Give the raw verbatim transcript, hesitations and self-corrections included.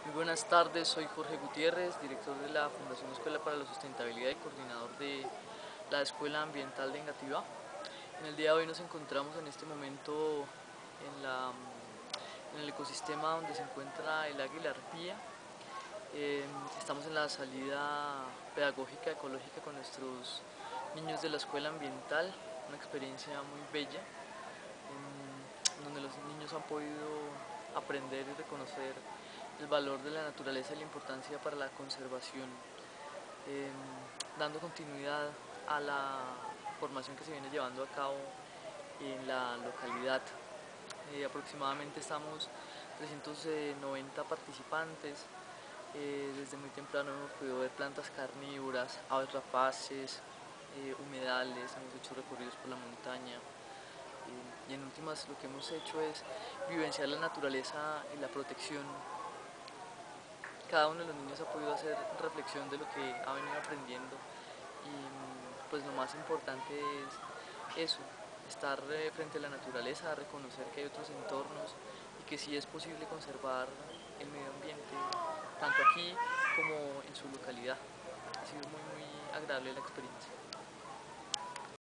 Muy buenas tardes, soy Jorge Gutiérrez, director de la Fundación Escuela para la Sustentabilidad y coordinador de la Escuela Ambiental de Engativá. En el día de hoy nos encontramos en este momento en, la, en el ecosistema donde se encuentra el águila arpía. Eh, estamos en la salida pedagógica ecológica con nuestros niños de la Escuela Ambiental, una experiencia muy bella, en donde los niños han podido aprender y reconocer el valor de la naturaleza y la importancia para la conservación, eh, dando continuidad a la formación que se viene llevando a cabo en la localidad. Eh, aproximadamente estamos trescientos noventa participantes. Eh, desde muy temprano hemos podido ver plantas carnívoras, aves rapaces, eh, humedales, hemos hecho recorridos por la montaña. Eh, y en últimas lo que hemos hecho es vivenciar la naturaleza y la protección. Cada uno de los niños ha podido hacer reflexión de lo que ha venido aprendiendo y pues lo más importante es eso, estar eh, frente a la naturaleza, reconocer que hay otros entornos y que sí es posible conservar el medio ambiente, tanto aquí como en su localidad. Ha sido muy muy agradable la experiencia.